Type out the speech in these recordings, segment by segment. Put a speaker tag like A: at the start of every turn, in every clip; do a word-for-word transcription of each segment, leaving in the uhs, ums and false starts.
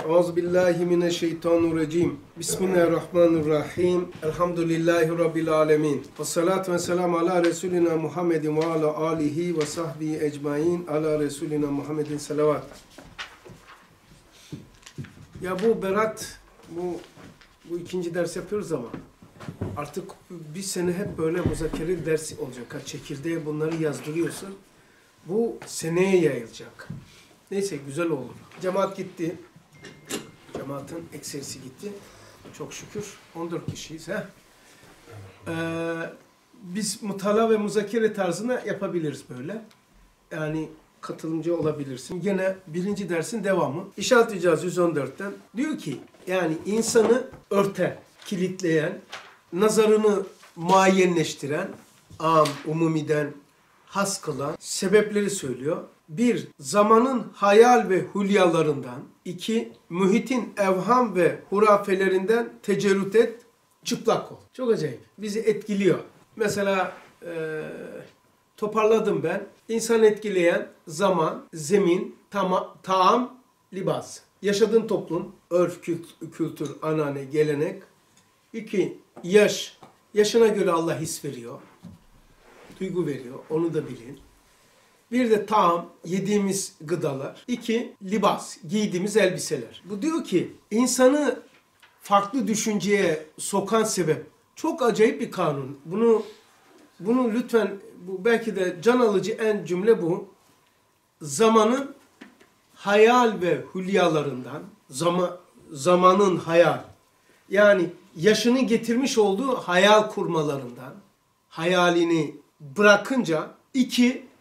A: Euzubillahimineşşeytanirracim. Bismillahirrahmanirrahim. Elhamdülillahi Rabbil alemin. Ve salatu ve selamu ala Resulina Muhammedin ve ala alihi ve sahbihi ecmain. Ala Resulina Muhammedin salavat. Ya bu Berat, bu bu ikinci ders yapıyoruz ama artık bir sene hep böyle muzakere dersi olacak. Ha, çekirdeğe bunları yazdırıyorsun. Bu seneye yayılacak. Neyse güzel olur. Cemaat gitti. Cemaatin ekserisi gitti. Çok şükür. on dört kişiyiz. He? Ee, biz mutala ve muzakere tarzına yapabiliriz böyle. Yani katılımcı olabilirsin. Gene birinci dersin devamı. İşaret icaz yüz on dörtten diyor ki yani insanı örten, kilitleyen, nazarını muayyenleştiren, am, umumiden has kılan sebepleri söylüyor. Bir, zamanın hayal ve hülyalarından. İki, muhitin evham ve hurafelerinden tecerrüt et, çıplak ol. Çok acayip. Bizi etkiliyor. Mesela e, toparladım ben. İnsan etkileyen zaman, zemin, tama, taam, libas. Yaşadığın toplum, örf, kültür, anane, gelenek. İki, yaş. Yaşına göre Allah his veriyor. Duygu veriyor. Onu da bilin. Bir de taam, yediğimiz gıdalar. İki, libas, giydiğimiz elbiseler. Bu diyor ki insanı farklı düşünceye sokan sebep. Çok acayip bir kanun. Bunu bunu lütfen, bu belki de can alıcı en cümle bu. Zamanın hayal ve hülyalarından, zaman, zamanın hayal. Yani yaşını getirmiş olduğu hayal kurmalarından, hayalini bırakınca iki,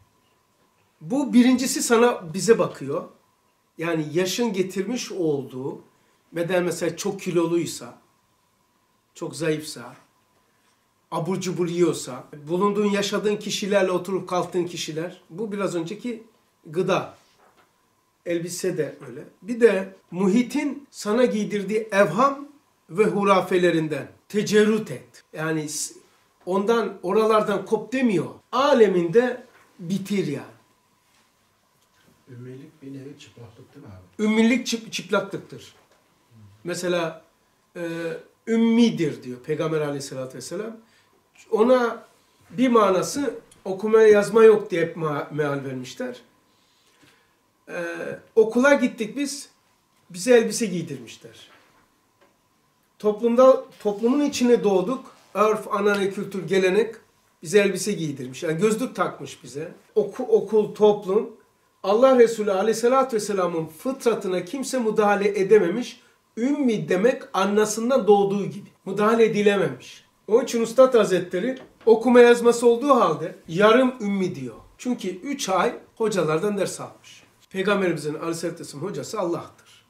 A: bu birincisi sana bize bakıyor. Yani yaşın getirmiş olduğu beden mesela çok kiloluysa, çok zayıfsa, abur cubur yiyorsa, bulunduğun yaşadığın kişilerle oturup kalktığın kişiler, bu biraz önceki gıda. Elbise de öyle. Bir de muhitin sana giydirdiği evham ve hurafelerinden tecerrüt et. Yani ondan, oralardan kop demiyor. Aleminde bitir yani.
B: Ümmilik bir nevi çıplaklıktır abi.
A: Ümmilik çıp, çıplaklıktır. Hmm. Mesela e, ümmidir diyor Peygamber aleyhissalatü vesselam. Ona bir manası okumaya yazma yok diye hep meal vermişler. E, okula gittik biz, bize elbise giydirmişler. Toplumda, toplumun içine doğduk. Örf, anane, kültür, gelenek bize elbise giydirmiş. Yani gözlük takmış bize. Oku, okul, toplum. Allah Resulü Aleyhisselatü Vesselam'ın fıtratına kimse müdahale edememiş. Ümmi demek annasından doğduğu gibi. Müdahale edilememiş. Onun için Üstad Hazretleri okuma yazması olduğu halde yarım ümmi diyor. Çünkü üç ay hocalardan ders almış. Peygamberimizin Aleyhisselatü Vesselam hocası Allah'tır.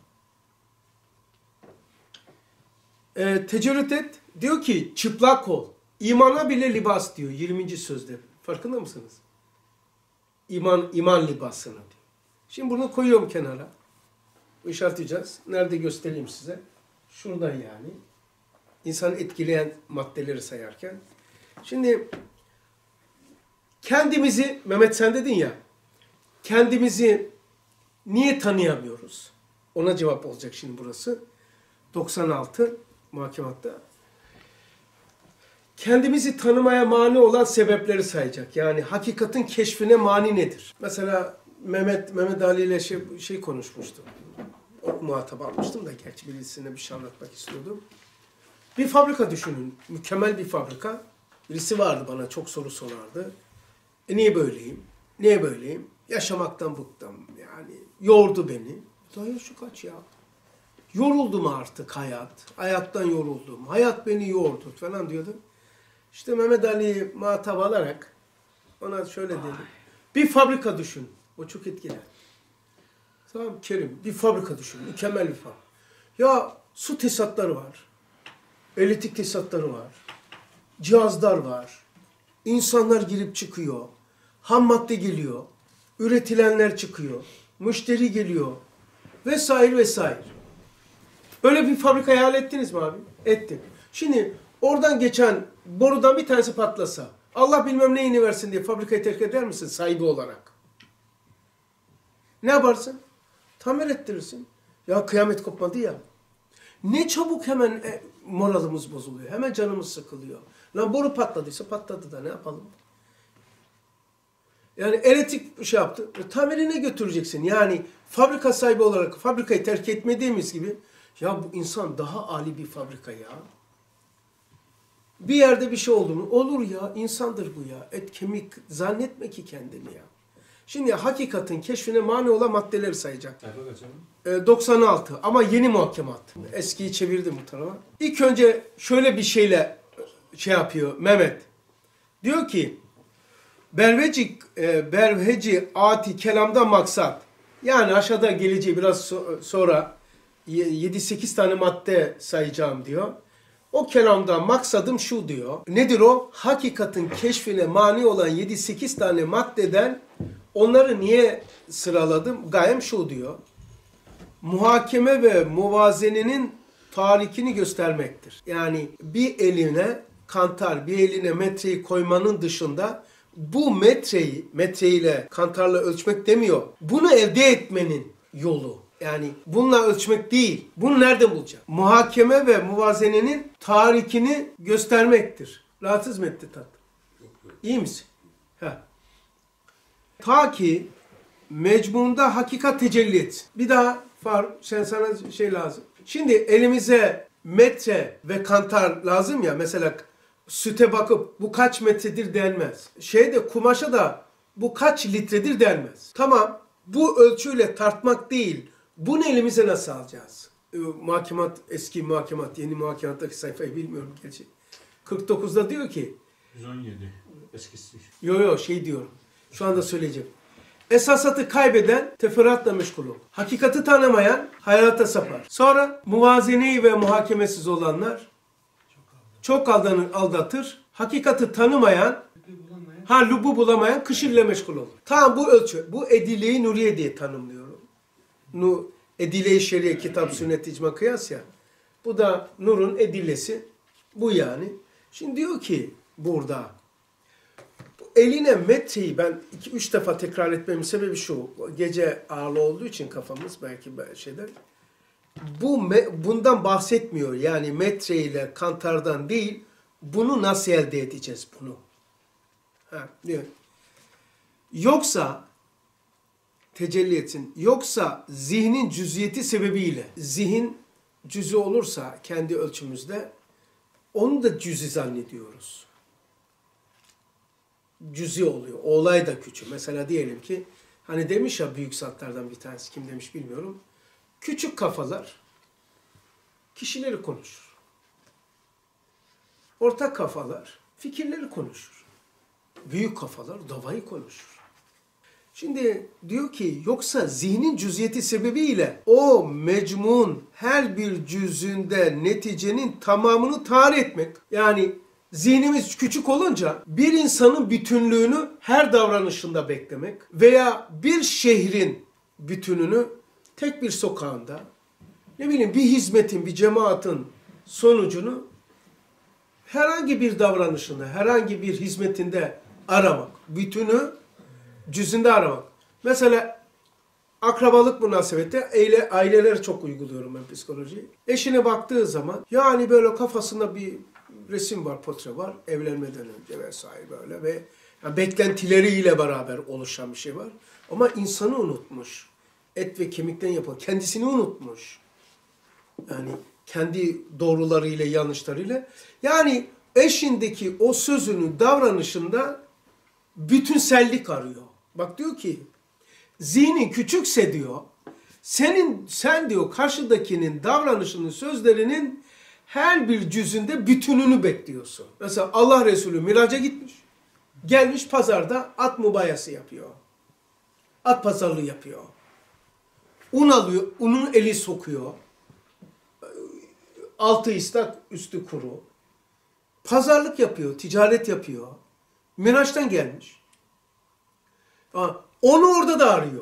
A: Ee, tecerrüt et. Diyor ki çıplak ol. İmana bile libas diyor yirminci sözde. Farkında mısınız? İman, iman libasını diyor. Şimdi bunu koyuyorum kenara. İşaretleyeceğiz. Nerede göstereyim size? Şuradan yani. İnsanı etkileyen maddeleri sayarken. Şimdi kendimizi, Mehmet sen dedin ya, kendimizi niye tanıyamıyoruz? Ona cevap olacak şimdi burası. doksan altı muhakematta. Kendimizi tanımaya mani olan sebepleri sayacak. Yani hakikatin keşfine mani nedir? Mesela Mehmet Mehmet Ali ile şey, şey konuşmuştum. O muhatap almıştım da gerçi birisine bir şey anlatmak istiyordum. Bir fabrika düşünün. Mükemmel bir fabrika. Birisi vardı bana çok soru sorardı. E niye böyleyim? Niye böyleyim? Yaşamaktan bıktım. Yani yordu beni. Daha şu kaç ya? Yoruldum artık hayat. Hayattan yoruldum. Hayat beni yordu falan diyordu. İşte Mehmet Ali'yi muhatap alarak ona şöyle dedi. Bir fabrika düşün. O çok etkiler. Tamam Kerim. Bir fabrika düşün. Mükemmel bir fabrika. Ya su tesisatları var. Elektrik tesisatları var. Cihazlar var. İnsanlar girip çıkıyor. Ham madde geliyor. Üretilenler çıkıyor. Müşteri geliyor. Vesaire vesaire. Böyle bir fabrika hayal ettiniz mi abi? Ettim. Şimdi oradan geçen borudan bir tanesi patlasa, Allah bilmem neyini versin diye fabrikayı terk eder misin sahibi olarak? Ne yaparsın? Tamir ettirirsin. Ya kıyamet kopmadı ya. Ne çabuk hemen e, moralimiz bozuluyor. Hemen canımız sıkılıyor. Lan boru patladıysa patladı da ne yapalım? Yani elektrik şey yaptı. E, tamirine götüreceksin. Yani fabrika sahibi olarak fabrikayı terk etmediğimiz gibi ya bu insan daha âli bir fabrika ya. Bir yerde bir şey oldu mu? Olur ya. İnsandır bu ya. Et kemik zannetme ki kendini ya. Şimdi hakikatin keşfine mani olan maddeleri sayacak. E, doksan altı ama yeni muhakemat. Eskiyi çevirdim bu tarafa. İlk önce şöyle bir şeyle şey yapıyor Mehmet. Diyor ki Berveci, e, berveci ati kelamda maksat. Yani aşağıda geleceği biraz so sonra yedi sekiz tane madde sayacağım diyor. O kelamda maksadım şu diyor. Nedir o? Hakikatin keşfine mani olan yedi sekiz tane maddeden onları niye sıraladım? Gayem şu diyor. Muhakeme ve muvazenenin tarikini göstermektir. Yani bir eline kantar, bir eline metreyi koymanın dışında bu metreyi, metreyle kantarla ölçmek demiyor. Bunu elde etmenin yolu. Yani bununla ölçmek değil. Bunu nerede bulacak? Muhakeme ve muvazenenin tarikini göstermektir. Rahatsız mı etti tat? İyi misin? Heh. Ta ki mecmunda hakikat tecelli etsin. Bir daha Faruk, sen sana şey lazım. Şimdi elimize metre ve kantar lazım ya. Mesela süte bakıp bu kaç metredir denmez. Şeyde kumaşa da bu kaç litredir denmez. Tamam, bu ölçüyle tartmak değil. Bunu elimize nasıl alacağız? Ee, muhakemat, eski muhakemat, yeni muhakemattaki sayfayı bilmiyorum gerçi. kırk dokuzda diyor ki
C: yüz on yedi eskisi.
A: Yo yo şey diyorum. Şu anda söyleyeceğim. Esasatı kaybeden teferruatla meşgul olur. Hakikati tanımayan hayata sapar. Sonra muvazeneyi ve muhakemesiz olanlar çok aldanır, aldatır. Hakikati tanımayan, ha lübbu bulamayan kışır ile meşgul olur. Tamam bu ölçü. Bu edile-i nuriye diye tanımlıyorum. Nu, edile-i şeriye, kitap, sünnet, icma, kıyas ya. Bu da nurun edillesi. Bu yani. Şimdi diyor ki burada eline metreyi ben iki üç defa tekrar etmemin sebebi şu. Gece ağırlı olduğu için kafamız belki şeyden. Bu bundan bahsetmiyor. Yani metreyle kantardan değil. Bunu nasıl elde edeceğiz bunu? Ha, diyor. Yoksa tecelli etsin. Yoksa zihnin cüziyeti sebebiyle zihin cüzü olursa kendi ölçümüzde onu da cüz'i zannediyoruz. Cüzi oluyor. O olay da küçük. Mesela diyelim ki hani demiş ya büyük zatlardan bir tanesi kim demiş bilmiyorum. Küçük kafalar kişileri konuşur. Ortak kafalar fikirleri konuşur. Büyük kafalar davayı konuşur. Şimdi diyor ki yoksa zihnin cüziyeti sebebiyle o mecmun her bir cüzünde neticenin tamamını tarih etmek yani zihnimiz küçük olunca bir insanın bütünlüğünü her davranışında beklemek veya bir şehrin bütününü tek bir sokağında ne bileyim bir hizmetin, bir cemaatin sonucunu herhangi bir davranışında, herhangi bir hizmetinde aramak. Bütünü cüzünde aramak. Mesela akrabalık münasebette aile, aileler çok uyguluyorum ben psikolojiyi. Eşine baktığı zaman yani böyle kafasında bir resim var, portre var. Evlenmeden önce vesaire böyle ve yani beklentileriyle beraber oluşan bir şey var. Ama insanı unutmuş. Et ve kemikten yapılan. Kendisini unutmuş. Yani kendi doğrularıyla, yanlışlarıyla. Yani eşindeki o sözünün davranışında bütünsellik arıyor. Bak diyor ki zihnin küçükse diyor senin sen diyor karşıdakinin davranışının, sözlerinin her bir cüzünde bütününü bekliyorsun. Mesela Allah Resulü miraca gitmiş. Gelmiş pazarda at mubayası yapıyor. At pazarlığı yapıyor. Un alıyor, unun eli sokuyor. Altı ıslak, üstü kuru. Pazarlık yapıyor, ticaret yapıyor. Miraç'tan gelmiş. Onu orada da arıyor.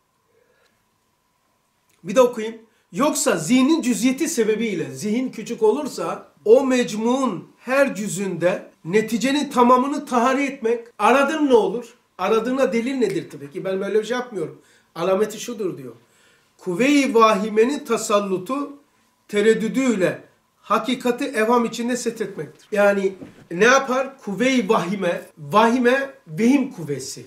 A: Bir de okuyayım. Yoksa zihnin cüziyeti sebebiyle zihin küçük olursa o mecmuun her cüzünde neticenin tamamını tahari etmek. Aradın ne olur? Aradığına delil nedir tabii ki? Ben böyle bir şey yapmıyorum. Alameti şudur diyor. kuvve-i vahimenin tasallutu tereddüdüyle hakikati evham içinde setretmektir. Yani ne yapar? Kuvve-i vahime, vahime vehim kuvvesi.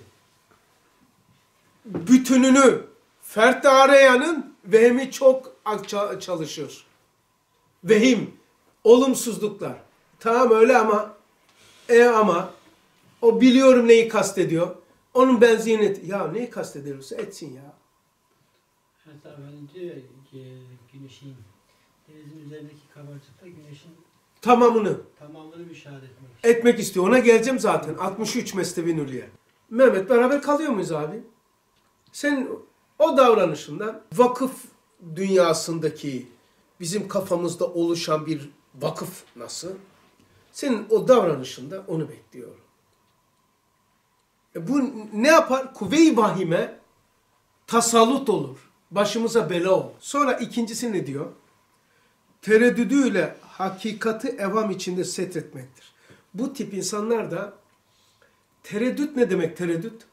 A: Bütününü fertte arayanın vehmi çok çalışır. Vehim, olumsuzluklar. Tamam öyle ama, e ama, o biliyorum neyi kastediyor. Onun benzerini, ya neyi kastediyorsa etsin ya.
D: Hatta ben diyor ki güneşin, denizin üzerindeki kabarcıkta güneşin
A: Tamamını
D: tamamını müşahede etmek.
A: etmek istiyor. Ona geleceğim zaten. altmış üç Mesnevi Nuriye. Mehmet beraber kalıyor muyuz abi? Sen o davranışından vakıf dünyasındaki bizim kafamızda oluşan bir vakıf nasıl? Senin o davranışında onu bekliyorum. E bu ne yapar? Kuvve-i vahime tasallut olur. Başımıza bela olur. Sonra ikincisi ne diyor? Tereddüdüyle hakikati evam içinde setretmektir. Bu tip insanlar da tereddüt ne demek tereddüt?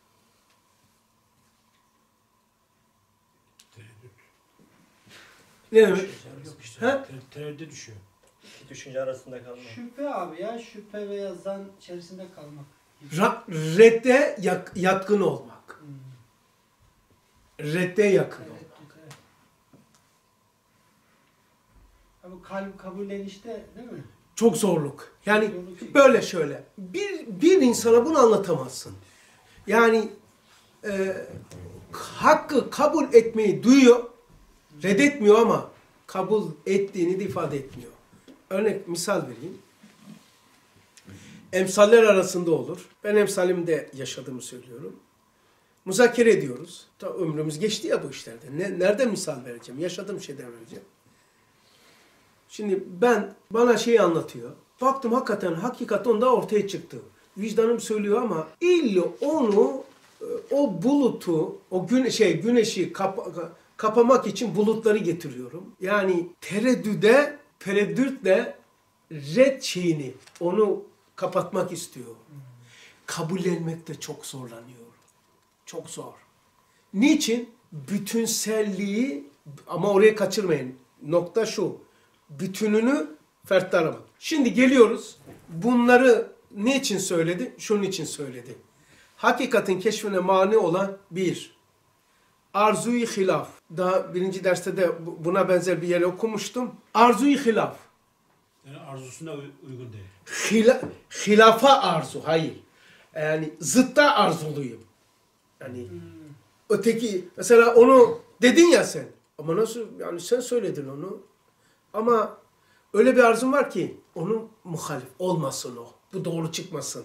C: Tereddüt.
A: Ne demek?
C: Yok işte.
A: He?
C: Ter- Tereddüt düşüyor.
E: İki düşünce arasında kalma.
D: Şüphe abi ya, şüphe veya zan içerisinde kalmak.
A: Ra redde yak yatkın olmak.
D: Hmm.
A: Redde yakın
D: Evet,
A: olmak.
D: evet. Ama kalp kabullenişte değil mi?
A: Çok zorluk. Yani
D: Zorluk.
A: böyle şöyle. Bir, bir insana bunu anlatamazsın. Yani e, hakkı kabul etmeyi duyuyor, reddetmiyor ama kabul ettiğini de ifade etmiyor. Örnek, misal vereyim. Emsaller arasında olur. Ben emsalimde yaşadığımı söylüyorum. Muzakere ediyoruz. Ta ömrümüz geçti ya bu işlerde. Ne, nerede misal vereceğim? Yaşadığım şeyden vereceğim. Şimdi ben, bana şeyi anlatıyor. Baktım hakikaten, hakikat onda ortaya çıktı. Vicdanım söylüyor ama illa onu, o bulutu, o gün, şey güneşi kapa, kapamak için bulutları getiriyorum. Yani tereddüde, tereddütle red şeyini, onu kapatmak istiyor. Kabullenmekte çok zorlanıyor. Çok zor. Niçin? Bütünselliği, ama oraya kaçırmayın. Nokta şu. Bütününü fertte aramak. Şimdi geliyoruz. Bunları ne için söyledi? Şunun için söyledi. Hakikatin keşfine mani olan bir. Arzu-i hilaf. Daha birinci derste de buna benzer bir yere okumuştum. Arzu-i hilaf.
C: Yani arzusuna uy- uygun değil.
A: Hila, hilafa arzu. Hayır. Yani zıtta arzuluyum. Yani
D: Hmm.
A: öteki, mesela onu dedin ya sen. Ama nasıl, yani sen söyledin onu. Ama öyle bir arzum var ki onun muhalif olmasın o. Bu doğru çıkmasın.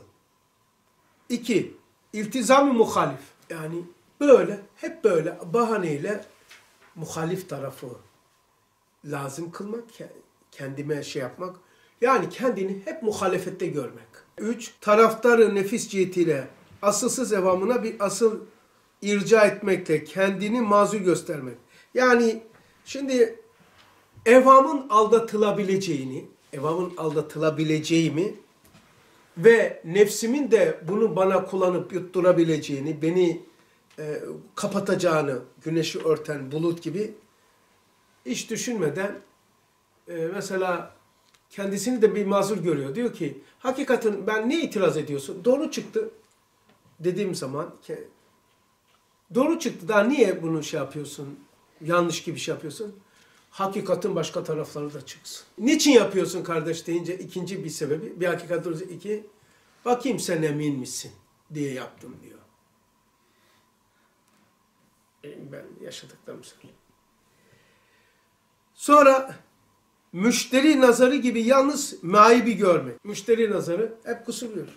A: İki, iltizam-ı muhalif. Yani böyle, hep böyle bahaneyle muhalif tarafı lazım kılmak, kendime şey yapmak. Yani kendini hep muhalefette görmek. Üç, taraftarı nefis cihetiyle asılsız evamına bir asıl irca etmekle kendini mazur göstermek. Yani şimdi evamın aldatılabileceğini, evamın aldatılabileceğimi ve nefsimin de bunu bana kullanıp yutturabileceğini, beni e, kapatacağını, güneşi örten bulut gibi hiç düşünmeden e, mesela kendisini de bir mazur görüyor. Diyor ki, hakikaten ben ne itiraz ediyorsun? Doğru çıktı dediğim zaman, ki, doğru çıktı, daha niye bunu şey yapıyorsun, yanlış gibi şey yapıyorsun? Hakikatin başka tarafları da çıksın. Niçin yapıyorsun kardeş deyince ikinci bir sebebi, bir hakikat olursa iki, bakayım sen emin misin diye yaptım diyor. Ben yaşadıklarımı söyleyeyim. Sonra müşteri nazarı gibi yalnız maibi görmek. Müşteri nazarı hep kusuruyor.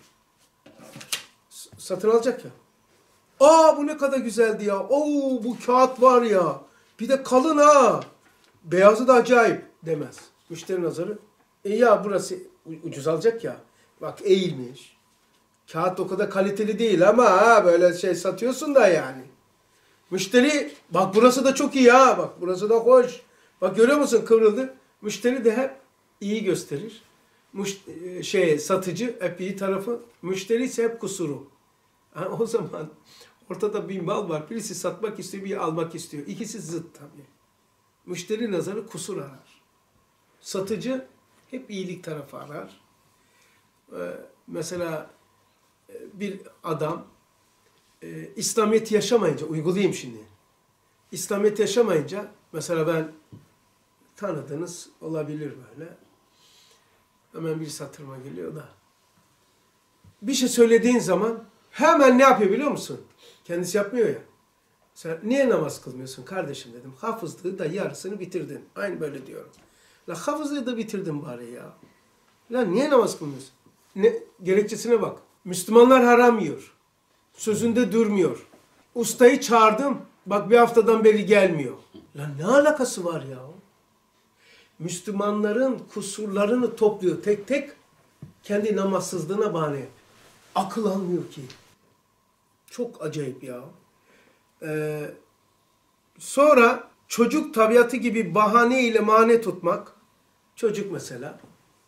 A: Satın alacak ya. Aa bu ne kadar güzeldi ya. Oo bu kağıt var ya. Bir de kalın ha. Beyazı da acayip demez. Müşteri nazarı. E ya burası ucuz alacak ya. Bak eğilmiş. Kağıt o kadar kaliteli değil ama ha böyle şey satıyorsun da yani. Müşteri bak burası da çok iyi ha. Bak burası da hoş. Bak görüyor musun kıvrıldı. Müşteri de hep iyi gösterir. Müş şey satıcı hep iyi tarafı. Müşteri ise hep kusuru. Ha, o zaman Ortada bir mal var. Birisi satmak istiyor, biri almak istiyor. İkisi zıt tabii. Müşteri nazarı kusur arar. Satıcı hep iyilik tarafı arar. Ee, mesela e, bir adam e, İslamiyet yaşamayınca, uygulayayım şimdi. İslamiyet yaşamayınca, mesela ben tanıdığınız olabilir böyle. Hemen bir satırma geliyor da. Bir şey söylediğin zaman hemen ne yapıyor biliyor musun? Kendisi yapmıyor ya. Sen niye namaz kılmıyorsun kardeşim dedim. Hafızlığı da yarısını bitirdin. Aynı böyle diyorum. La hafızlığı da bitirdin bari ya. La niye namaz kılmıyorsun? Ne, gerekçesine bak. Müslümanlar haram yiyor. Sözünde durmuyor. Ustayı çağırdım. Bak bir haftadan beri gelmiyor. La ne alakası var ya? Müslümanların kusurlarını topluyor tek tek. Kendi namazsızlığına bahane. Akıl almıyor ki. Çok acayip ya. Ee, sonra çocuk tabiatı gibi bahane ile mane tutmak. Çocuk mesela.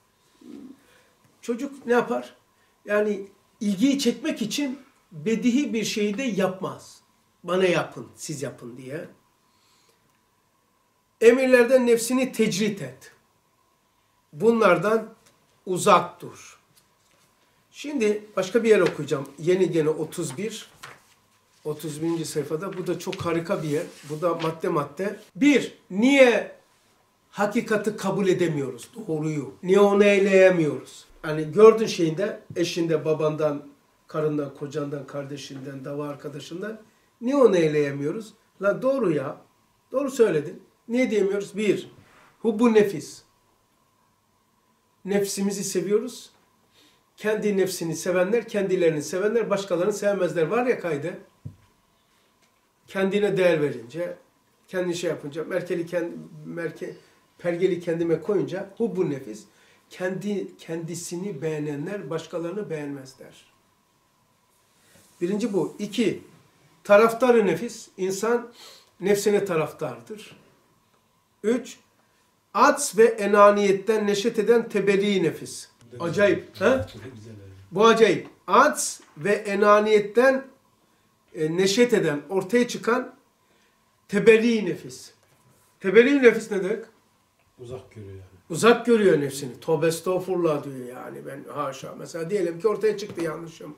A: Çocuk ne yapar? Yani ilgiyi çekmek için bedihi bir şeyi de yapmaz. Bana yapın, siz yapın diye. Emirlerden nefsini tecrit et. Bunlardan uzak dur. Şimdi başka bir yer okuyacağım. Yeni gene otuz bir. otuz birinci sayfada. Bu da çok harika bir yer. Bu da madde madde. Bir, niye hakikati kabul edemiyoruz? Doğruyu. Niye onu eyleyemiyoruz? Hani gördüğün şeyinde eşinde, babandan, karından, kocandan, kardeşinden, dava arkadaşından niye onu eyleyemiyoruz? La doğru ya. Doğru söyledin. Niye diyemiyoruz? Bir, hubbu nefis. Nefsimizi seviyoruz. Kendi nefsini sevenler, kendilerini sevenler, başkalarını sevmezler. Var ya kaydı. Kendine değer verince, kendi şey yapınca, merkeli kendi, merke, pergeli kendime koyunca hubbu nefis. Kendi kendisini beğenenler başkalarını beğenmezler. Birinci bu. İki, taraftarı nefis. İnsan nefsine taraftardır. Üç, ats ve enaniyetten neşet eden tebelli nefis. Acayip. Ha? Bu acayip. Ats ve enaniyetten e, neşet eden, ortaya çıkan tebelli nefis. Tebelli nefis ne demek?
C: Uzak görüyor yani.
A: Uzak görüyor nefsini. Tövbe estağfurullah diyor yani. Ben haşa. Mesela diyelim ki ortaya çıktı yanlışım.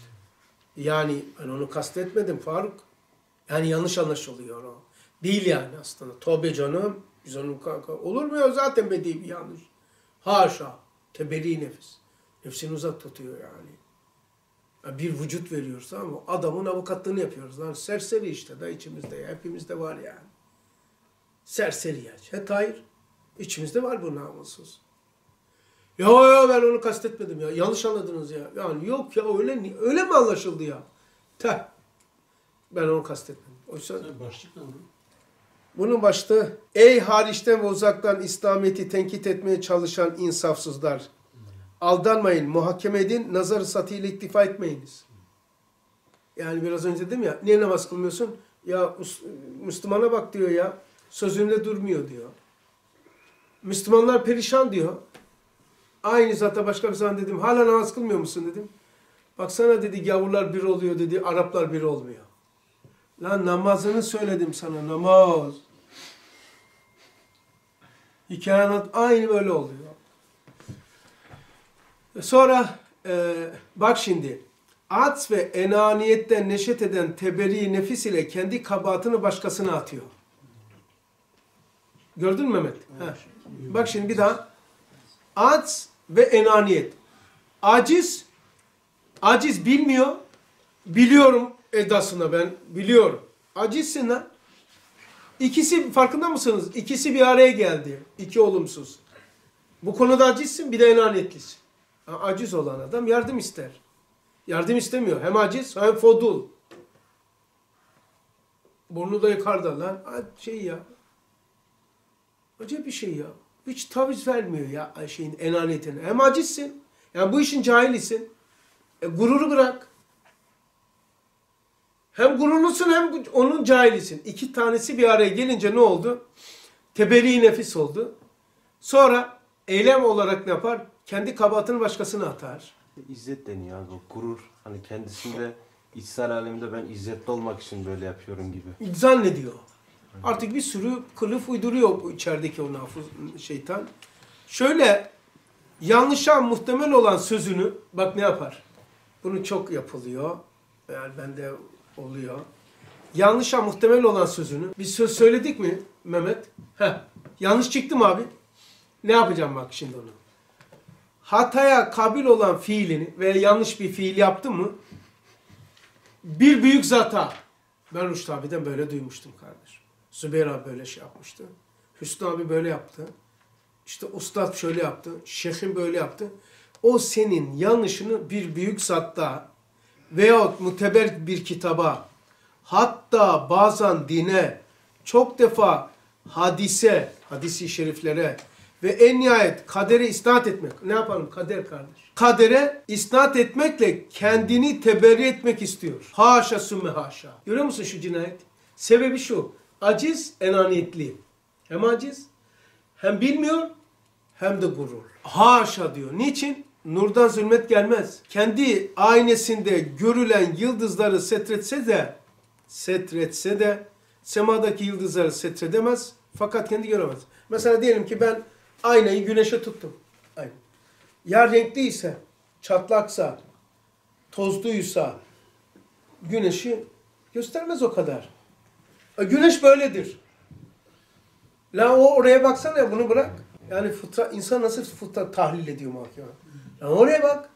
A: Yani ben onu kastetmedim Faruk. Yani yanlış anlaşılıyor o. Değil yani aslında. Tövbe canım. Biz onu kanka. Olur mu ya? Zaten bedi bir yanlış. Haşa. Tebeli nefis. Nefsini uzak tutuyor yani. Yani bir vücut veriyoruz ama adamın avukatlığını yapıyoruz. Lan serseri işte da içimizde ya. Hepimizde var yani. Serseri ya. Evet hayır. İçimizde var bu namussuz. Ya ya ben onu kastetmedim ya. Yanlış anladınız ya. Yani yok ya öyle öyle mi anlaşıldı ya? Teh. Ben onu kastetmedim. Oysa
C: Başlık ne onun?
A: bunun başlığı ey hariçten ve uzaktan İslamiyet'i tenkit etmeye çalışan insafsızlar. Aldanmayın, muhakeme edin, nazar-ı satıyla iktifa etmeyiniz. Yani biraz önce dedim ya, niye namaz kılmıyorsun? Ya Müslümana bak diyor ya, sözünde durmuyor diyor. Müslümanlar perişan diyor. Aynı zaten başka bir zaman dedim, hala namaz kılmıyor musun dedim. Baksana dedi, gavurlar bir oluyor dedi, Araplar bir olmuyor. Lan namazını söyledim sana, namaz. Hikaye aynı böyle oluyor. Sonra e, bak şimdi, ats ve enaniyetten neşet eden teberi nefis ile kendi kabahatini başkasına atıyor. Gördün mü Mehmet? Evet. Bak şimdi bir daha. Ats ve enaniyet. Aciz, aciz bilmiyor. Biliyorum edasına ben, biliyorum. Acizsin lan. İkisi, farkında mısınız? İkisi bir araya geldi. İki olumsuz. Bu konuda acizsin, bir de enaniyetlisin. Aciz olan adam yardım ister. Yardım istemiyor. Hem aciz hem fodul. Burnu da yukarıda lan. Şey ya. Acayip bir şey ya. Hiç taviz vermiyor ya şeyin enaniyetine. Hem acizsin. Yani bu işin cahilisin. E, gururu bırak. Hem gururlusun hem onun cahilisin. İki tanesi bir araya gelince ne oldu? Teberi nefis oldu. Sonra eylem olarak ne yapar? Kendi kabahatini başkasına atar.
F: İzzet deniyor abi. O gurur. Hani kendisinde içsel alemde ben izzetli olmak için böyle yapıyorum gibi.
A: Zannediyor. Artık bir sürü kılıf uyduruyor bu içerideki o nafız şeytan. Şöyle yanlışa muhtemel olan sözünü bak ne yapar? Bunu çok yapılıyor. Yani bende oluyor. Yanlışa muhtemel olan sözünü bir söz söyledik mi Mehmet? Heh. Yanlış çıktı mı abi? Ne yapacağım bak şimdi onu? Hataya kabil olan fiilini veya yanlış bir fiil yaptın mı? Bir büyük zata. Ben Rüştü abiden böyle duymuştum kardeşim. Zübeyir abi böyle şey yapmıştı. Hüsnü abi böyle yaptı. İşte ustad şöyle yaptı. Şeyhim böyle yaptı. O senin yanlışını bir büyük zatta veyahut muteber bir kitaba, hatta bazen dine, çok defa hadise, hadisi şeriflere ve en nihayet kadere isnat etmek. Ne yapalım kader kardeş? Kadere isnat etmekle kendini teberri etmek istiyor. Haşa sümme haşa. Görüyor musun şu cinayet? Sebebi şu. Aciz, enaniyetli. Hem aciz, hem bilmiyor, hem de gurur. Haşa diyor. Niçin? Nurdan zulmet gelmez. Kendi aynesinde görülen yıldızları setretse de, setretse de, semadaki yıldızları setredemez. Fakat kendi göremez. Mesela diyelim ki ben aynayı güneşe tuttum. Aynen. Ya renkliyse, çatlaksa, tozluysa güneşi göstermez o kadar. E, güneş böyledir. La o oraya baksana ya, bunu bırak. Yani fıtra, insan nasıl fıtra tahlil ediyor mahkeme? La oraya bak.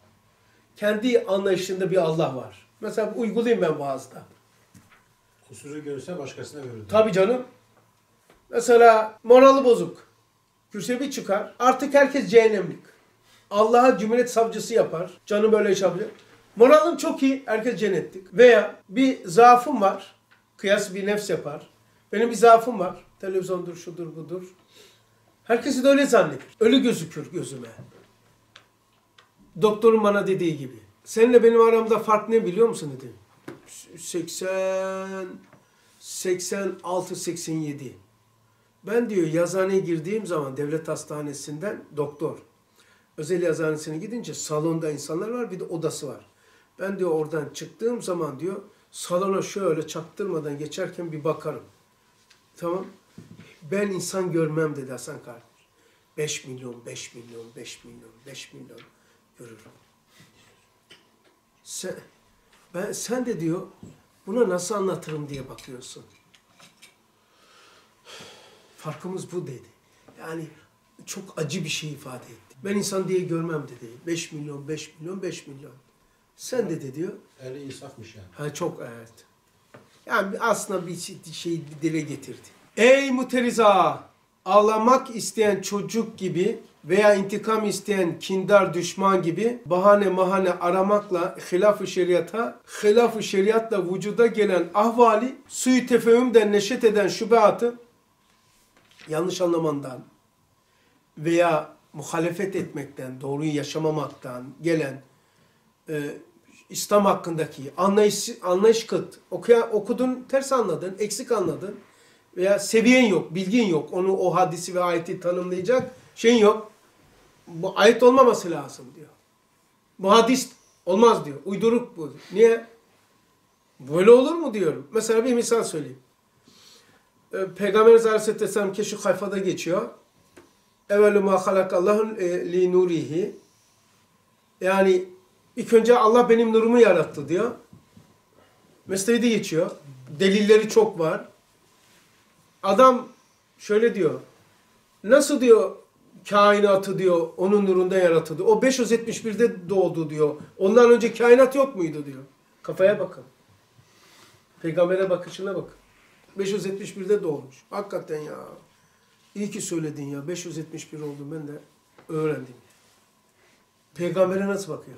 A: Kendi anlayışında bir Allah var. Mesela uygulayayım ben vaazda.
C: Kusuru görse başkasına verir.
A: Tabii canım. Mesela moralı bozuk. Kürsüye bir çıkar. Artık herkes cehennemlik. Allah'a cumhuriyet savcısı yapar. Canı böyle iş yapacak. Moralım çok iyi. Herkes cennetlik. Veya bir zaafım var. Kıyas bir nefs yapar. Benim bir zaafım var. Televizyondur, şudur, budur. Herkesi de öyle zannedir. Öyle gözükür gözüme. Doktorun bana dediği gibi. Seninle benim aramda fark ne biliyor musun dedi. seksen, seksen altı, seksen yedi. Ben diyor yazıhaneye girdiğim zaman devlet hastanesinden doktor. Özel yazıhanesine gidince salonda insanlar var, bir de odası var. Ben diyor oradan çıktığım zaman diyor salona şöyle çaktırmadan geçerken bir bakarım. Tamam. Ben insan görmem dedi Hasan kardeş. beş milyon, beş milyon, beş milyon, beş milyon görürüm. Sen, ben, sen de diyor buna nasıl anlatırım diye bakıyorsun. Farkımız bu dedi. Yani çok acı bir şey ifade etti. Ben insan diye görmem dedi. beş milyon, beş milyon, beş milyon. Sen de de diyor.
C: Eli insafmış yani.
A: Ha çok evet. Yani aslında bir şey, şey bir dile getirdi. Ey muteriza! Ağlamak isteyen çocuk gibi veya intikam isteyen kindar düşman gibi bahane mahane aramakla hilaf-ı şeriata, hilaf-ı şeriatla vücuda gelen ahvali, suyu tefehümden neşet eden şübehatı, yanlış anlamandan veya muhalefet etmekten, doğruyu yaşamamaktan gelen e, İslam hakkındaki anlayış, anlayış kıt, okuya, okudun, ters anladın, eksik anladın veya seviyen yok, bilgin yok, onu o hadisi ve ayeti tanımlayacak şeyin yok. Bu ayet olmaması lazım diyor. Bu hadis olmaz diyor. Uyduruk bu. Niye? Böyle olur mu diyorum. Mesela bir misal söyleyeyim. Ee, Peygamberimiz Aleyhisselam ki şu sayfada geçiyor. Evvelü ma halakallahun li nurihi. Yani ilk önce Allah benim nurumu yarattı diyor. Mesnevi'de geçiyor. Delilleri çok var. Adam şöyle diyor. Nasıl diyor kainatı diyor onun nurunda yaratıldı. O beş yüz yetmiş birde doğdu diyor. Ondan önce kainat yok muydu diyor. Kafaya bakın. Peygamber'e bakışına bakın. beş yüz yetmiş birde doğmuş. Hakikaten ya. İyi ki söyledin ya. beş yüz yetmiş bir oldum ben de öğrendim. Peygamber'e nasıl bakıyor?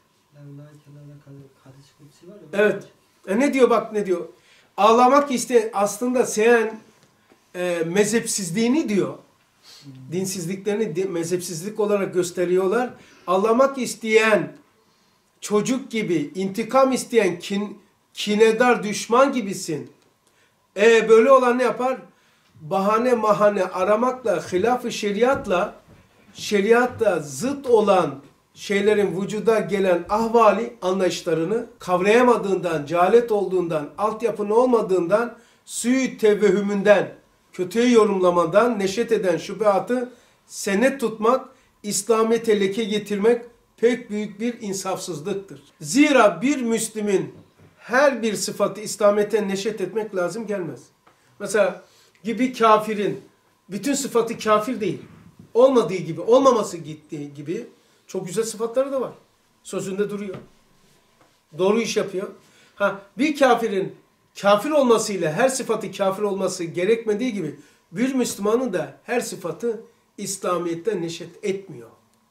D: Hadis-i kutsi var ya.
A: Evet. E ne diyor bak ne diyor. Ağlamak iste aslında sen e, mezhepsizliğini diyor. Dinsizliklerini di, mezhepsizlik olarak gösteriyorlar. Ağlamak isteyen çocuk gibi, intikam isteyen kin, kinedar düşman gibisin. E böyle olan ne yapar? Bahane mahane aramakla, hilaf-ı şeriatla, şeriatla zıt olan şeylerin vücuda gelen ahvali, anlayışlarını kavrayamadığından, cehalet olduğundan, altyapının olmadığından, suyu tevehümünden, kötüye yorumlamadan neşet eden şüpheatı senet tutmak, İslamiyet'e leke getirmek pek büyük bir insafsızlıktır. Zira bir Müslümin her bir sıfatı İslamiyet'e neşet etmek lazım gelmez. Mesela gibi kafirin bütün sıfatı kafir değil. Olmadığı gibi, olmaması gittiği gibi çok güzel sıfatları da var. Sözünde duruyor. Doğru iş yapıyor. Ha, bir kafirin kafir olmasıyla her sıfatı kafir olması gerekmediği gibi bir Müslümanın da her sıfatı İslamiyet'ten neşet etmiyor.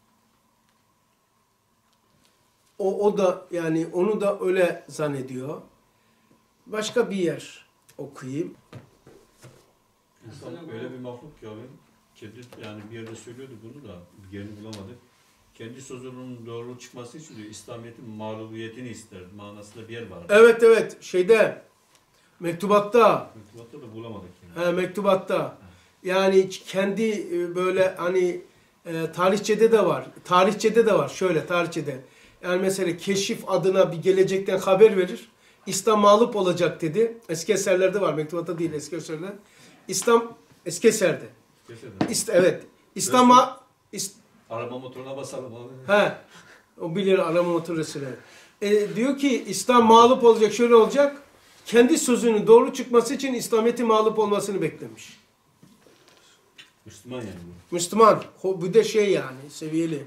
A: O, o da yani onu da öyle zannediyor. Başka bir yer okuyayım.
G: İnsan öyle bir mahluk ki abi. Kendi yani bir yerde söylüyordu bunu da bir yerini bulamadık. Kendi sözünün doğru çıkması için diyor İslamiyet'in mağlubiyetini ister. Manasında bir yer var.
A: Evet evet şeyde mektubatta
G: Mektubatta da bulamadık yani.
A: he, mektubatta yani kendi e, böyle hani e, tarihçede de var. Tarihçede de var. Şöyle tarihçede. Yani mesela keşif adına bir gelecekten haber verir. İslam mağlup olacak dedi. Eski eserlerde var. Mektubatta değil eski eserlerde. İslam eski eserde.
G: Kesinlikle.
A: İst, evet. İslam'a ist,
G: Araba motoruna basalım abi.
A: he, o bilir arama motorasını. E, diyor ki İslam mağlup olacak, şöyle olacak. Kendi sözünün doğru çıkması için İslamiyet'in mağlup olmasını beklemiş.
G: Müslüman yani bu.
A: Müslüman. Bu da şey yani seviyeli.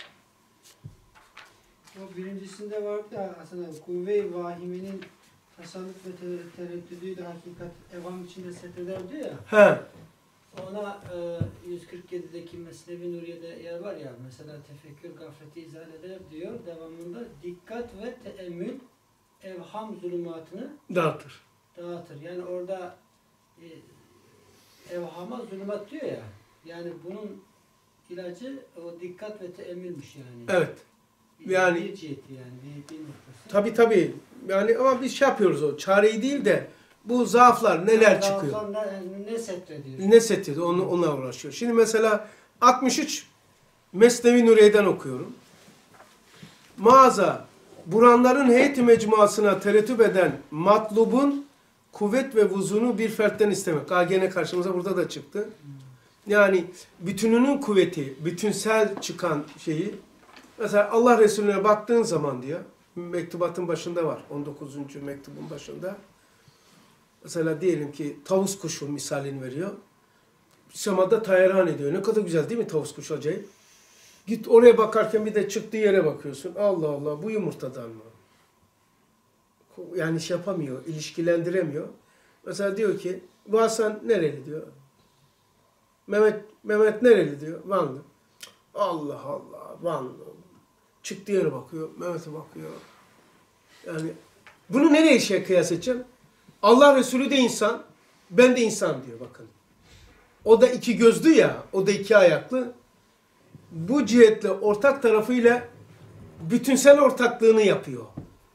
D: O birincisinde vardı ya aslında kuvve-i vahimenin tasallut ve te- tereddüdüydü hakikat evam içinde setreder diyor ya.
A: He.
D: Ona e, yüz kırk yedideki Mesnevi Nuriye'de yer var ya mesela tefekkür gafleti izah eder diyor devamında dikkat ve teemmül evham zulümatını
A: Dağıtır.
D: dağıtır. Yani orada e, evhama zulümat diyor ya yani bunun ilacı o dikkat ve teemmülmüş yani.
A: Evet.
D: Bir-
A: Yani-
D: bir ciheti yani bir, bir noktası.
A: Tabii tabii. Yani ama biz şey yapıyoruz o. Çareyi değil de bu zaaflar neler
D: Daha
A: çıkıyor.
D: sonra ne, ne setrediyor?
A: Ne seti onu onunla uğraşıyor. Şimdi mesela altmış üç Mesnevi Nuriye'den okuyorum. Mağaza buranların heyeti mecmuasına terettüp eden matlubun kuvvet ve vuzunu bir fertten istemek. Aa, gene karşımıza burada da çıktı. Yani bütününün kuvveti, bütünsel çıkan şeyi. Mesela Allah Resulüne baktığın zaman diyor. Mektubatın başında var. on dokuzuncu mektubun başında. Mesela diyelim ki tavus kuşu misalini veriyor. Semada tayran ediyor. Ne kadar güzel değil mi tavus kuşu acayip? Git oraya bakarken bir de çıktığı yere bakıyorsun. Allah Allah bu yumurtadan mı? Yani şey yapamıyor, ilişkilendiremiyor. Mesela diyor ki bu Hasan nereli diyor. Mehmet Mehmet nereli diyor. Vanlı. Allah Allah Vanlı. Çıktığı yere bakıyor. Mehmet'e bakıyor. Yani bunu nereye şey kıyas edeceğim? Allah Resulü de insan, ben de insan diyor bakın. O da iki gözlü ya, o da iki ayaklı. Bu cihetle ortak tarafıyla bütünsel ortaklığını yapıyor.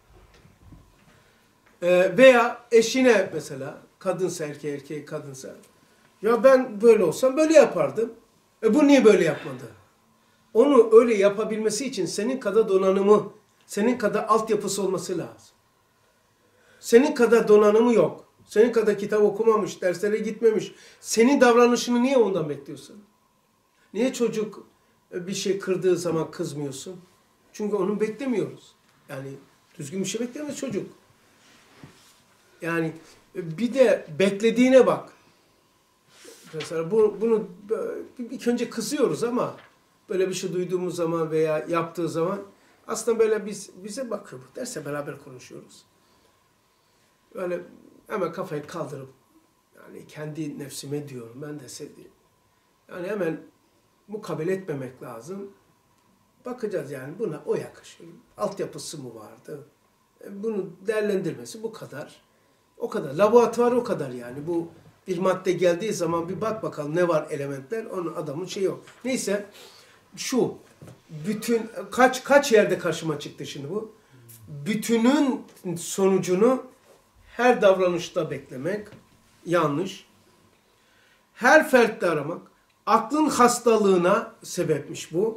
A: Ee, veya eşine mesela, kadınsa erkeğe, erkeğe kadınsa. Ya ben böyle olsam böyle yapardım. E bu niye böyle yapmadı? Onu öyle yapabilmesi için senin kadar donanımı, senin kadar altyapısı olması lazım. Senin kadar donanımı yok. Senin kadar kitap okumamış, derslere gitmemiş. Senin davranışını niye ondan bekliyorsun? Niye çocuk bir şey kırdığı zaman kızmıyorsun? Çünkü onu beklemiyoruz. Yani düzgün bir şey beklemiyor çocuk. Yani bir de beklediğine bak. Mesela bu, bunu ilk önce kızıyoruz ama böyle bir şey duyduğumuz zaman veya yaptığı zaman aslında böyle biz bize bakıyor. Derse beraber konuşuyoruz. Böyle hemen kafayı kaldırıp yani kendi nefsime diyorum ben de sevdiğim. Yani hemen mukabele etmemek lazım. Bakacağız yani buna o yakışır. Altyapısı mı vardı? Bunu değerlendirmesi bu kadar. O kadar. Laboratuvar o kadar yani. Bu bir madde geldiği zaman bir bak bakalım ne var elementler. Onun adamın şeyi yok. Neyse şu bütün kaç kaç yerde karşıma çıktı şimdi bu. Bütünün sonucunu her davranışta beklemek yanlış. Her fertte aramak. Aklın hastalığına sebepmiş bu.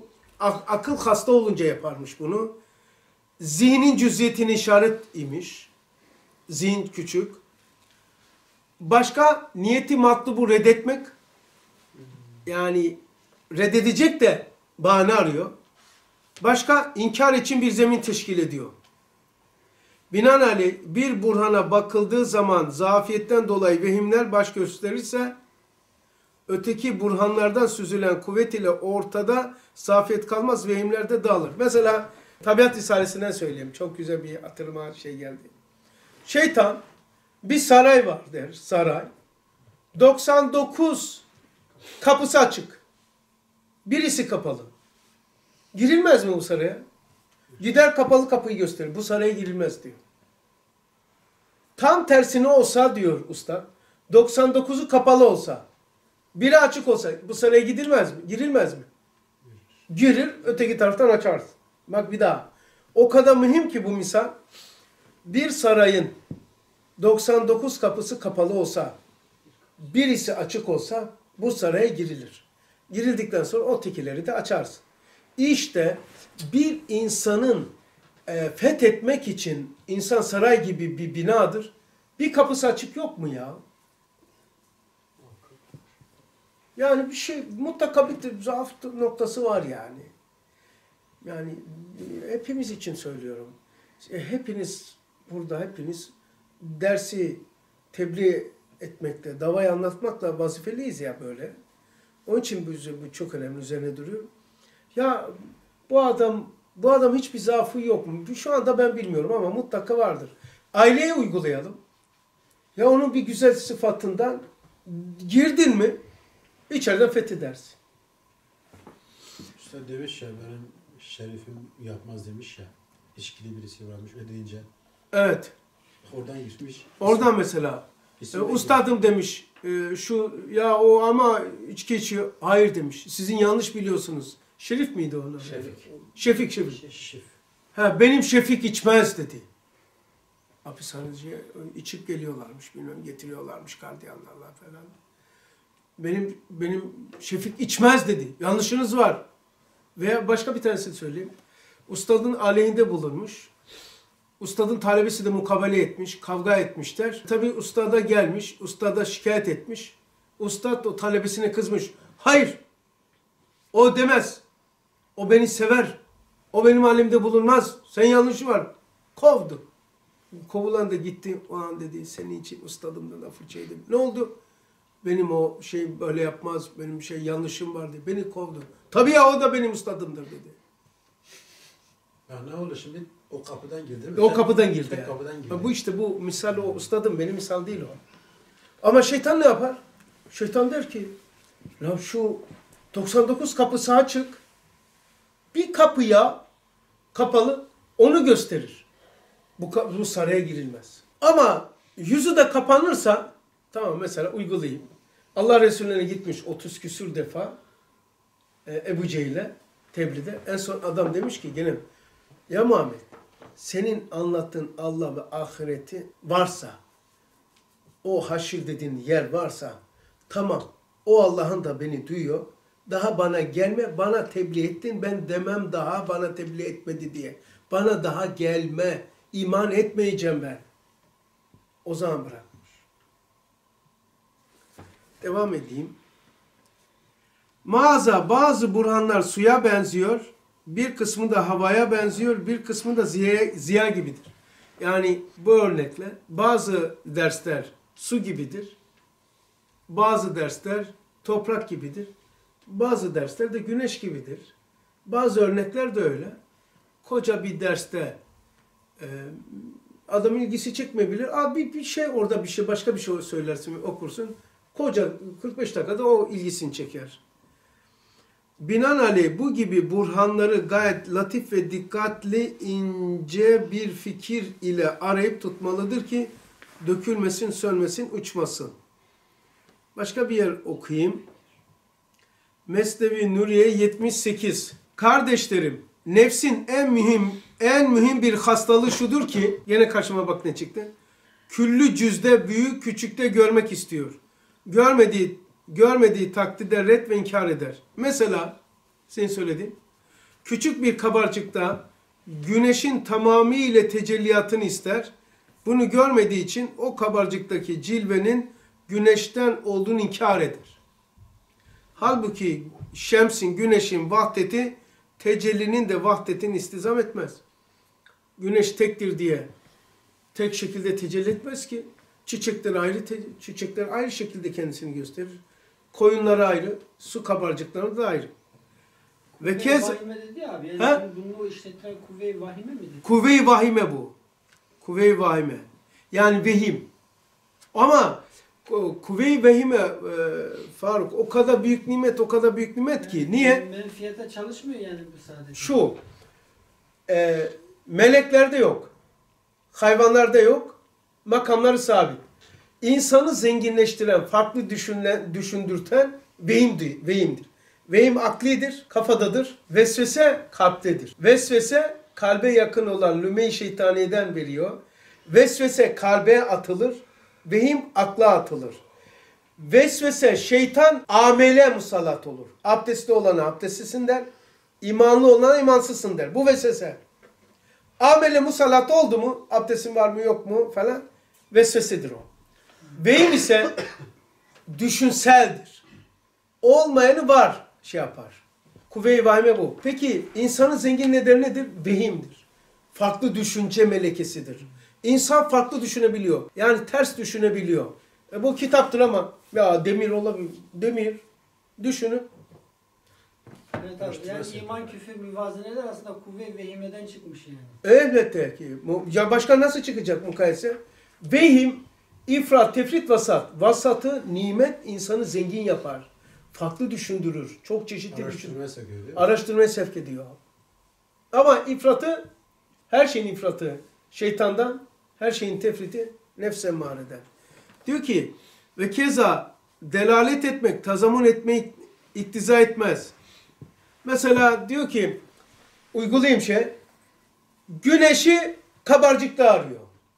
A: ak- akıl hasta olunca yaparmış bunu. Zihnin cüziyetini işaret imiş. Zihin küçük. Başka niyeti matlubu reddetmek. Yani reddedecek de bahane arıyor. Başka inkar için bir zemin teşkil ediyor. Binaenaleyh bir burhana bakıldığı zaman zafiyetten dolayı vehimler baş gösterirse öteki burhanlardan süzülen kuvvet ile ortada zafiyet kalmaz, vehimler de dağılır. Mesela Tabiat Risalesi'nden söyleyeyim. Çok güzel bir hatırıma şey geldi. Şeytan bir saray var der, saray. doksan dokuz kapısı açık. Birisi kapalı. Girilmez mi bu saraya? Gider kapalı kapıyı gösterir. Bu saraya girilmez diyor. Tam tersine olsa diyor usta, doksan dokuzu kapalı olsa, biri açık olsa bu saraya gidilmez mi? Girilmez mi? Girir, öteki taraftan açarsın. Bak bir daha. O kadar mühim ki bu misal. Bir sarayın doksan dokuz kapısı kapalı olsa, birisi açık olsa bu saraya girilir. Girildikten sonra o tekileri de açarsın. İşte bir insanın e, fethetmek için insan saray gibi bir binadır. Bir kapısı açık yok mu ya? Yani bir şey mutlaka bir zaaf noktası var yani. Yani e, hepimiz için söylüyorum. E, hepiniz burada hepiniz dersi tebliğ etmekle, davayı anlatmakla vazifeliyiz ya böyle. Onun için bu, bu çok önemli, üzerine duruyor. Ya bu adam bu adam hiçbir zaafı yok mu? Şu anda ben bilmiyorum ama mutlaka vardır. Aileye uygulayalım. Ya onun bir güzel sıfatından girdin mi içeriden fethedersin.
C: Usta demiş ya benim şerifim yapmaz demiş ya. İçkili birisi varmış öyle deyince
A: Evet.
C: oradan gitmiş.
A: Oradan mesela e, ustadım demiş e, şu ya o ama içki içiyor. Hayır demiş. Sizin yanlış biliyorsunuz. Şerif miydi onlar?
C: Şefik.
A: Şefik, Şefik.
C: Şif.
A: Ha, benim Şefik içmez dedi. Hapishaneciye içip geliyorlarmış, bilmem getiriyorlarmış gardiyanlarla falan. Benim benim Şefik içmez dedi. Yanlışınız var. Veya başka bir tanesini söyleyeyim. Ustadın aleyhinde bulunmuş. Ustadın talebesi de mukabele etmiş, kavga etmişler. Tabii ustada gelmiş, ustada şikayet etmiş. Ustad o talebesine kızmış. Hayır, o demez. O beni sever. O benim halimde bulunmaz. Sen yanlışı var. Kovdu. Kovulan da gitti. O an dedi senin için ustadım da fırça yedim. Ne oldu? Benim o şey böyle yapmaz. Benim şey yanlışım var dedi. Beni kovdu. Tabii ya o da benim ustadımdır dedi.
C: Ya ne oldu şimdi? O kapıdan girdi mi?
A: O kapıdan girdi.
C: Tek
A: Yani.
C: kapıdan girdi.
A: Ha, bu işte bu misal o ustadım. Benim misal değil o. Ama şeytan ne yapar? Şeytan der ki ya şu doksan dokuz kapısı açık. Bir kapıya kapalı onu gösterir. Bu, bu saraya girilmez. Ama yüzü de kapanırsa tamam mesela uygulayayım. Allah Resulüne gitmiş otuz küsür defa e, Ebu Cehil'e tebliğde. En son adam demiş ki gene ya Muhammed senin anlattığın Allah ve ahireti varsa o haşir dediğin yer varsa tamam o Allah'ın da beni duyuyor. Daha bana gelme, bana tebliğ ettin, ben demem daha bana tebliğ etmedi diye. Bana daha gelme, iman etmeyeceğim ben. O zaman bırakmış. Devam edeyim. Mağaza bazı burhanlar suya benziyor, bir kısmı da havaya benziyor, bir kısmı da ziya, ziya gibidir. Yani bu örnekle bazı dersler su gibidir, bazı dersler toprak gibidir. Bazı dersler de güneş gibidir. Bazı örnekler de öyle. Koca bir derste e, adamın ilgisi çekmeyebilir. Abi bir şey orada bir şey başka bir şey söylersin okursun. Koca kırk beş dakikada o ilgisini çeker. Binaenaleyh bu gibi burhanları gayet latif ve dikkatli ince bir fikir ile arayıp tutmalıdır ki dökülmesin, sönmesin, uçmasın. Başka bir yer okuyayım. Mesnevi Nuriye yetmiş sekiz. Kardeşlerim, nefsin en mühim en mühim bir hastalığı şudur ki, yine karşıma bak ne çıktı. Küllü cüzde büyük küçükte görmek istiyor. Görmediği görmediği takdirde red ve inkar eder. Mesela senin söylediğin Küçük bir kabarcıkta güneşin tamamıyla tecelliyatını ister. Bunu görmediği için o kabarcıktaki cilvenin güneşten olduğunu inkar eder. Halbuki şemsin, güneşin vahdeti tecellinin de vahdetini istizam etmez. Güneş tektir diye tek şekilde tecelli etmez ki. Çiçekler ayrı, çiçekler ayrı şekilde kendisini gösterir. Koyunlar ayrı, su kabarcıkları da ayrı. Ve
D: Kuvve-i
A: kez
D: vahime dedi ya abi. Yani
A: Ha?
D: bunu işletilen kuvve-i vahime mi dedi?
A: kuvve-i vahime bu. Kuvve-i vahime. Yani vehim. Ama kuvve-i vehime e, Faruk o kadar büyük nimet, o kadar büyük nimet ki. Niye?
D: Menfiyete çalışmıyor yani bu sadece.
A: Şu, e, meleklerde yok, hayvanlarda yok, makamları sabit. İnsanı zenginleştiren, farklı düşünle, düşündürten vehimdir, vehimdir. Vehim aklidir, kafadadır. Vesvese kalptedir. Vesvese kalbe yakın olan lüme-i şeytaniyeden veriyor. Vesvese kalbe atılır, vehim akla atılır. Vesvese şeytan amele musallat olur. Abdestli olana abdestsizsin der, imanlı olana imansızsın der. Bu vesvese. Amele musallat oldu mu, abdestin var mı yok mu falan, vesvesedir o. Vehim ise düşünseldir. Olmayanı var şey yapar. Kuvve-i vahime bu. Peki insanın zengin nedeni nedir? Vehimdir. Farklı düşünce melekesidir. İnsan farklı düşünebiliyor. Yani ters düşünebiliyor. E bu kitaptır ama ya demir olabilir. Demir düşünün.
D: Evet abi. Yani iman, küfür, müvazeneler aslında kuvve-i vehimeden çıkmış yani.
A: Elbette ki. Ya başka nasıl çıkacak mukayese? Vehim, ifrat, tefrit, vasat. Vasatı nimet insanı zengin yapar. Farklı düşündürür. Çok çeşitli düşündürür.
C: Araştırmaya sevk ediyor.
A: Araştırmaya sevk ediyor. Ama ifratı, her şeyin ifratı şeytandan, her şeyin tefriti nefs emmareden. Diyor ki ve keza delalet etmek, tazamun etmeyi iktiza etmez. Mesela diyor ki uygulayayım şey, güneşi kabarcıkta arıyor.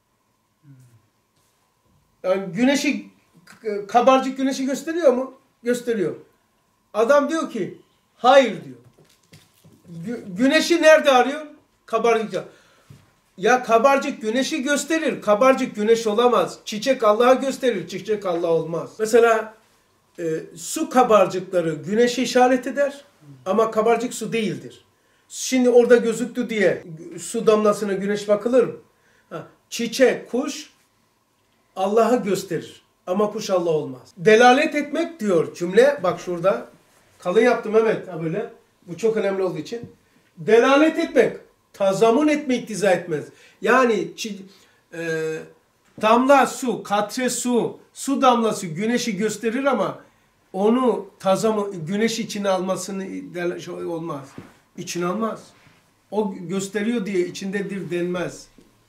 A: Yani güneşi, kabarcık güneşi gösteriyor mu? Gösteriyor. Adam diyor ki hayır diyor. Gü güneşi nerede arıyor? Kabarcıkta. Ya kabarcık güneşi gösterir. Kabarcık güneş olamaz. Çiçek Allah'a gösterir. Çiçek Allah olmaz. Mesela e, su kabarcıkları güneşi işaret eder. Ama kabarcık su değildir. Şimdi orada gözüktü diye su damlasına güneş bakılır mı? Ha, çiçek, kuş Allah'a gösterir. Ama kuş Allah olmaz. Delalet etmek diyor cümle. Bak şurada. Kalın yaptım Mehmet. Ha böyle. Bu çok önemli olduğu için. Delalet etmek. Tazamun etme iktiza etmez. Yani e, damla su, katre su, su damlası güneşi gösterir ama onu tazamun, güneş içine almasını şey olmaz. İçine almaz. O gösteriyor diye içindedir denmez.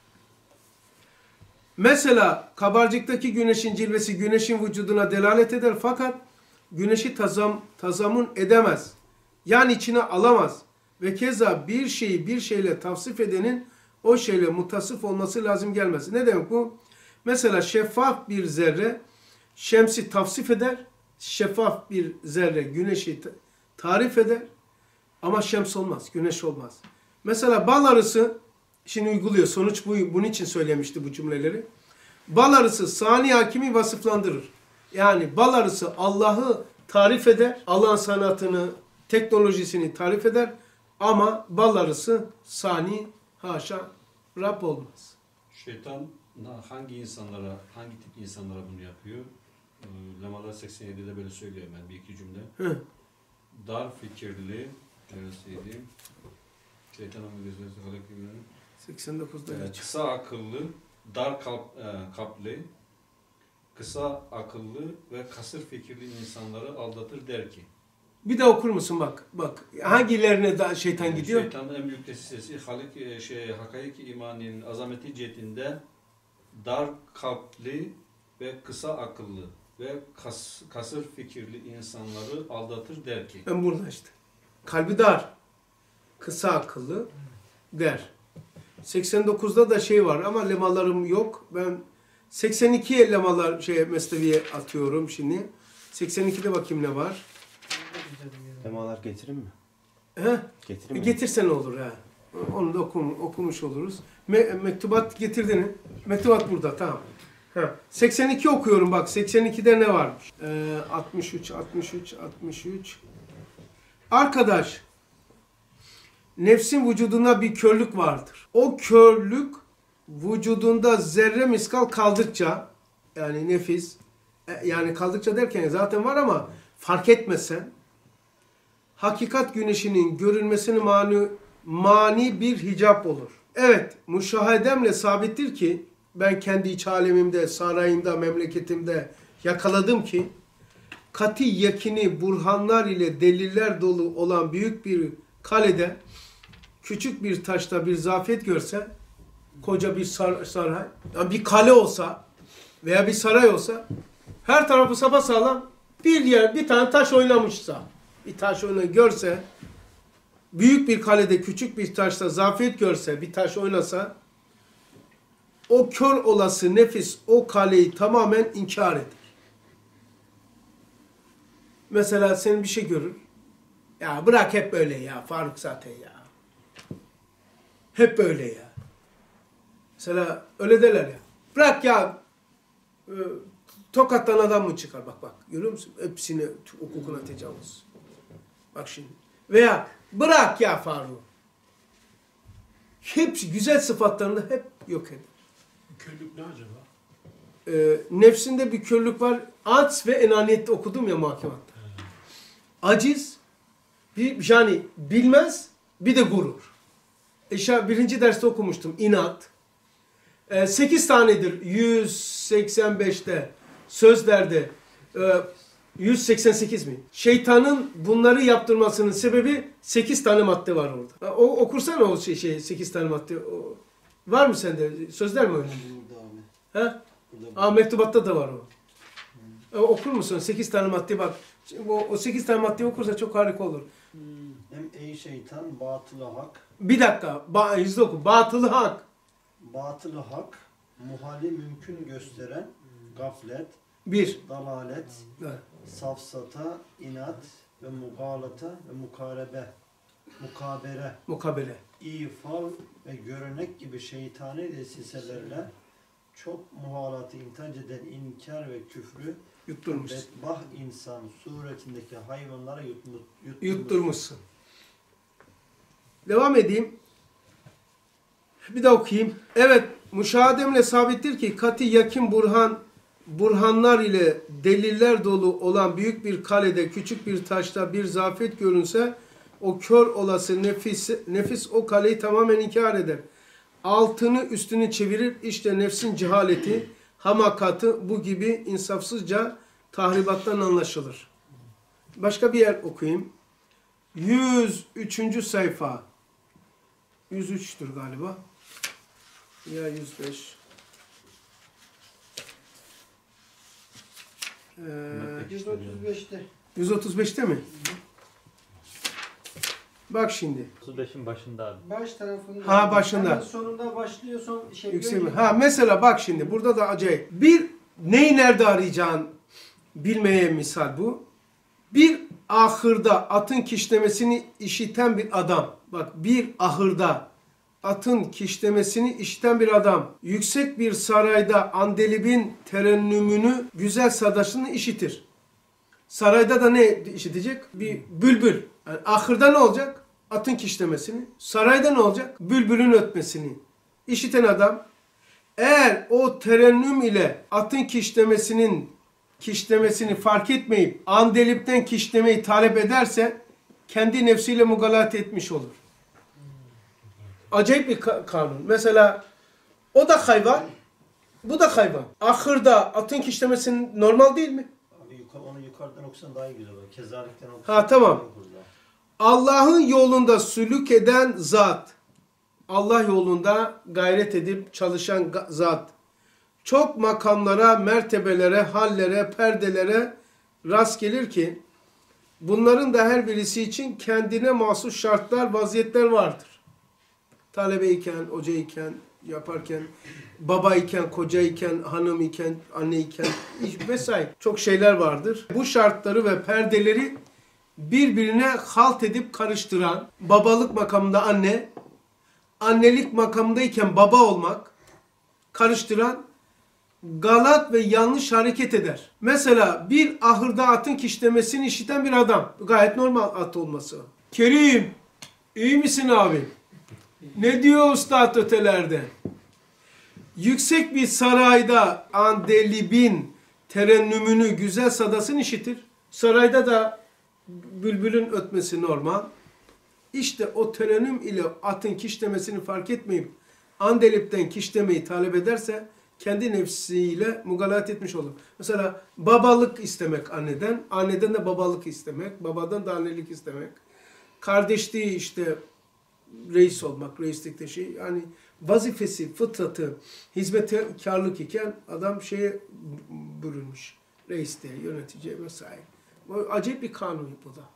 A: Mesela kabarcıktaki güneşin cilvesi güneşin vücuduna delalet eder fakat güneşi tazam, tazamun edemez. Yani içine alamaz. Ve keza bir şeyi bir şeyle tavsif edenin o şeyle mutasıf olması lazım gelmez. Ne demek bu? Mesela şeffaf bir zerre şemsi tavsif eder. Şeffaf bir zerre güneşi tarif eder. Ama şems olmaz, güneş olmaz. Mesela bal arısı, şimdi uyguluyor. Sonuç bu, bunun için söylemişti bu cümleleri. Bal arısı sani hakimi vasıflandırır. Yani bal arısı Allah'ı tarif eder. Allah'ın sanatını, teknolojisini tarif eder. Ama bal arısı sani, haşa, Rab olmaz.
G: Şeytan hangi insanlara, hangi tip insanlara bunu yapıyor? Lemalar seksen yedide böyle söylüyor ben bir iki cümle.
A: Hı.
G: Dar fikirli, neresiydi? Şeytanın gözleri
A: seksen dokuzda
G: evet,
A: geç.
G: kısa akıllı, dar kalp, e, kalpli, kısa akıllı ve kasır fikirli insanları aldatır der ki.
A: Bir de okur musun bak. Bak hangilerine da şeytan
G: Yani
A: gidiyor?
G: Şeytanın en büyük tesisesi Halik e, şey Hakayık imaninin azameti cihetinde dar kalpli ve kısa akıllı ve kas, kasır fikirli insanları aldatır der ki.
A: Ben burada işte. Kalbi dar, kısa akıllı der. seksen dokuzda da şey var ama lemalarım yok. Ben seksen ikiye lemalar şey Mesnevi'ye atıyorum şimdi. seksen ikide bakayım ne var.
F: Lemalar getireyim mi?
A: He?
F: Getireyim mi?
A: Getirsen olur ha. Onu da okum, okumuş oluruz. Me mektubat getirdin mi? Mektubat burada, tamam. Ha. seksen iki okuyorum bak. seksen ikide ne varmış? Ee, altmış üç, altmış üç, altmış üç. Arkadaş, nefsin vücudunda bir körlük vardır. O körlük vücudunda zerre miskal kaldıkça, yani nefis, yani kaldıkça derken zaten var ama fark etmesen, hakikat güneşinin görülmesine mani, mani bir hicap olur. Evet, müşahedemle sabittir ki, ben kendi iç alemimde, sarayımda, memleketimde yakaladım ki, kati yakini burhanlar ile deliller dolu olan büyük bir kalede, küçük bir taşta bir zafiyet görse, koca bir sar saray, yani bir kale olsa veya bir saray olsa, her tarafı sapasağlam, bir yer, bir tane taş oynamışsa, bir taş oyunu görse, büyük bir kalede küçük bir taşta zafiyet görse, bir taş oynasa, o kör olası nefis o kaleyi tamamen inkar eder. Mesela senin bir şey görür. Ya bırak hep böyle ya Faruk zaten ya. Hep böyle ya. Mesela öyle derler ya. Bırak ya. E, Tokat'tan adam mı çıkar? Bak bak. Görüyor musun? Hepsini hukukuna tecavüz. Bak şimdi. Veya bırak ya Faruk. Hepsi güzel sıfatlarını hep yok eder.
C: Körlük ne acaba?
A: Ee, nefsinde bir körlük var. Aciz ve enaniyette okudum ya muhakematta. Aciz, bir, yani bilmez, bir de gurur. İşte birinci derste okumuştum. İnat. Ee, sekiz tanedir. yüz seksen beşte sözlerde e, yüz seksen sekiz mi? Şeytanın bunları yaptırmasının sebebi sekiz tane madde var orada. O, okursana o şey, şey sekiz tane madde. O, var mı sende? Sözler mi öyle? Ha? Aa, mektubatta da var o. Hmm. Okur musun? sekiz tane madde bak. O, o sekiz tane maddeyi okursa çok harika olur.
B: Hmm. Hem ey şeytan, batılı hak,
A: Bir dakika. Ba hızlı oku. Batılı hak.
B: batılı hak, muhali mümkün gösteren gaflet,
A: Bir.
B: dalalet,
A: Evet.
B: safsata, inat ve mugalata ve mukarebe, mukabere,
A: Mukabele.
B: ifal ve görünek gibi şeytani desiselerle çok muhalatı intihac eden inkar ve küfrü
A: Yutturmuş.
B: bedbah insan suretindeki hayvanlara yutmuş, yutturmuş.
A: Yutturmuşsun. Devam edeyim. Bir daha okuyayım. Evet, müşahedemle sabittir ki kati yakin burhan burhanlar ile deliller dolu olan büyük bir kalede küçük bir taşta bir zafiyet görünse o kör olası nefis, nefis o kaleyi tamamen inkar eder. Altını üstünü çevirir. İşte nefsin cehaleti, hamakatı bu gibi insafsızca tahribattan anlaşılır. Başka bir yer okuyayım. yüz üçüncü sayfa. yüz üç'tür galiba. Ya yüz beş. Ee,
B: yüz otuz beşte.
A: yüz otuz beş'te mi? Bak şimdi.
E: otuz beşin başında abi.
D: Baş tarafında.
A: Ha, başında.
D: Hemen sonunda başlıyor son şey.
A: Yükselme. Ha mesela bak şimdi burada da acayip. Bir neyi nerede arayacağın bilmeye misal bu. Bir ahırda atın kişnemesini işiten bir adam. Bak bir ahırda atın kişnemesini işiten bir adam. Yüksek bir sarayda andelibin terennümünü güzel sadaşını işitir. Sarayda da ne işitecek? Bir bülbül. Yani ahırda ne olacak? Atın kişnemesini. Sarayda ne olacak? Bülbülün ötmesini. İşiten adam eğer o terennüm ile atın kişnemesinin kişnemesini fark etmeyip andelipten kişnemeyi talep ederse kendi nefsiyle mugalat etmiş olur. Acayip bir ka kanun. Mesela o da hayvan, bu da hayvan. Ahırda atın kişnemesinin normal değil mi?
B: Abi yukarı, onu yukarıdan okusan daha iyi güzel olur. Kezalikten okusan.
A: Ha, tamam.
B: daha iyi olur.
A: Allah'ın yolunda sülük eden zat, Allah yolunda gayret edip çalışan zat, çok makamlara, mertebelere, hallere, perdelere rast gelir ki, bunların da her birisi için kendine mahsus şartlar, vaziyetler vardır. Talebeyken, hocayken, yaparken, babayken, kocayken, hanım iken, anne iken vesaire çok şeyler vardır. Bu şartları ve perdeleri birbirine halt edip karıştıran, babalık makamında anne, annelik makamındayken baba olmak, karıştıran, galat ve yanlış hareket eder. Mesela bir ahırda atın kişnemesini işiten bir adam. Gayet normal at olması. Kerim, iyi misin abi? Ne diyor ustad ötelerde? Yüksek bir sarayda Andelib'in terennümünü, güzel sadasını işitir. Sarayda da bülbülün ötmesi normal. İşte o terennüm ile atın kişnemesini fark etmeyip Andelib'den kişnemeyi talep ederse kendi nefsiyle mugalat etmiş olur. Mesela babalık istemek anneden, anneden de babalık istemek, babadan da annelik istemek. Kardeşliği işte reis olmak, reislikte şey, yani vazifesi, fıtratı, hizmetkarlık iken adam şeye bürünmüş. Reis diye, yönetici vesaire. Bu acayip bir kanun bu da.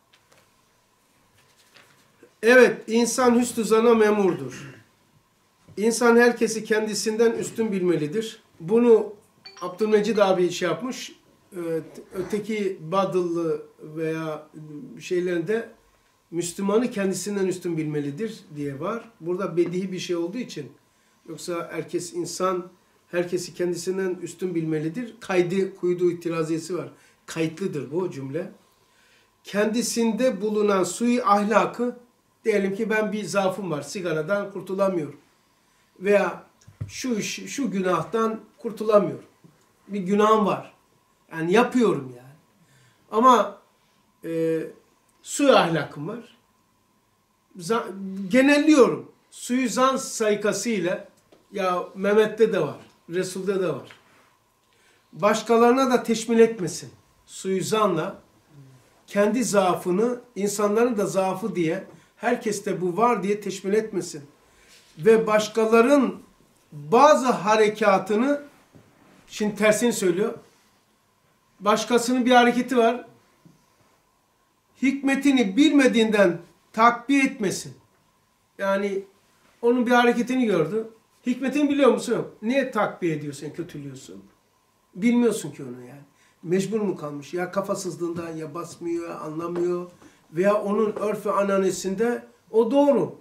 A: Evet, insan hüsnü zana memurdur. İnsan herkesi kendisinden üstün bilmelidir. Bunu Abdülmecid abi şey yapmış. Öteki Badıllı veya şeylerinde Müslümanı kendisinden üstün bilmelidir diye var. Burada bedihi bir şey olduğu için, yoksa herkes insan herkesi kendisinden üstün bilmelidir. Kaydı, kuydu itiraziyesi var. Kayıtlıdır bu cümle. Kendisinde bulunan sui ahlakı, diyelim ki ben bir zaafım var, sigaradan kurtulamıyorum. Veya şu iş, şu günahtan kurtulamıyorum. Bir günahım var. Yani yapıyorum yani. Ama e, sui ahlakım var. Zan, genelliyorum. Suizan saykasıyla, ya Mehmet'te de var, Resul'de de var. Başkalarına da teşmil etmesin. Suizanla kendi zaafını, insanların da zaafı diye, herkeste bu var diye teşmil etmesin. Ve başkaların bazı harekatını, şimdi tersini söylüyor, başkasının bir hareketi var, hikmetini bilmediğinden takviye etmesin. Yani onun bir hareketini gördü. Hikmetini biliyor musun? Niye takviye ediyorsun, kötülüyorsun? Bilmiyorsun ki onu yani. Mecbur mu kalmış? Ya kafasızlığından, ya basmıyor, ya anlamıyor. Veya onun örf ve ananesinde o doğru.